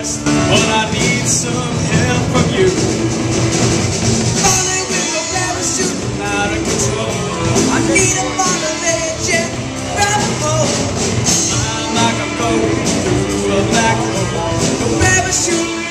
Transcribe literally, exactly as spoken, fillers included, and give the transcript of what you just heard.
but I need some help from you. Falling with a parachute, Out of control, I need a bottle edge and grab a hold. I'm like I'm going through a black hole. The parachute